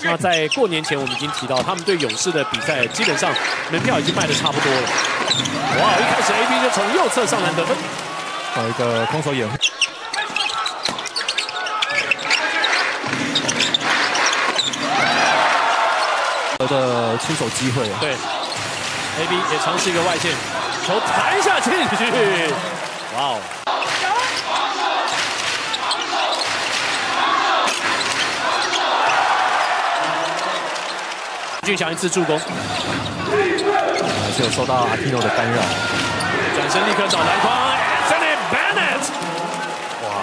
那在过年前，我们已经提到，他们对勇士的比赛基本上门票已经卖得差不多了。哇！一开始 AB 就从右侧上篮得分， 有一个空手掩护。 的出手机会， 对 ，AB 也尝试一个外线，球弹下进去，哇哦！俊祥一次助攻， 还是有受到阿提诺的干扰， 转身立刻找篮筐 ，Anthony Bennett， 哇！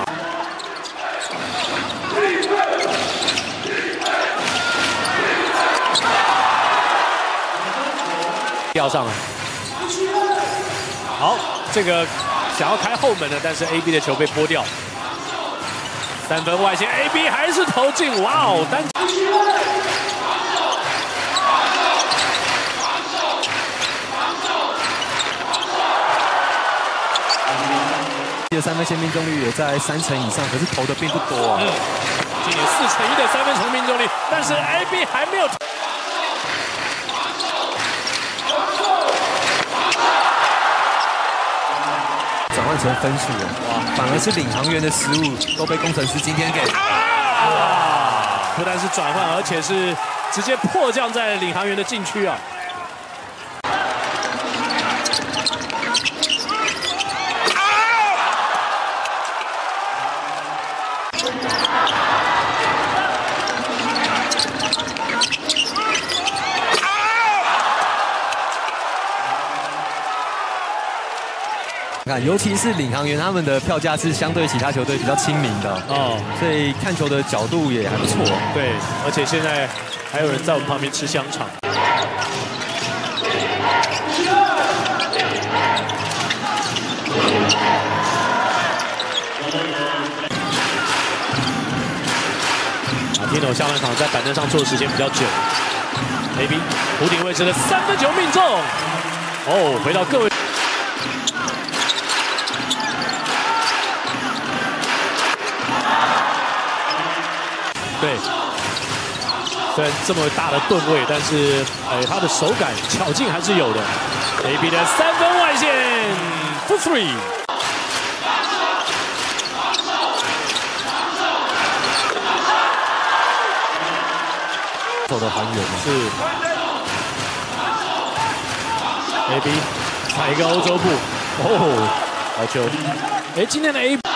吊上了，好，这个想要开后门的，但是 AB 的球被拨掉，三分外线 ，AB 还是投进，哇哦，单的三分线命中率也在30%以上，可是投的并不多啊。 今年4成1的三分球命中率，但是 AB 还没有。 转换成分数了，哇！反而是领航员的失误都被工程师今天给不但是转换，而且是直接迫降在领航员的禁区啊！ 看，尤其是领航员，他们的票价是相对其他球队比较亲民的哦，所以看球的角度也还不错。 对，而且现在还有人在我们旁边吃香肠。马蒂诺下半场在板凳上坐的时间比较久。AB 弧顶位置的三分球命中，哦，回到各位。 对，虽然这么大的吨位，但是他的手感、巧劲还是有的。AB 的三分外线 ，for three。 走的还原是 AB 踩一个欧洲步，哦，好球！今天的 AB。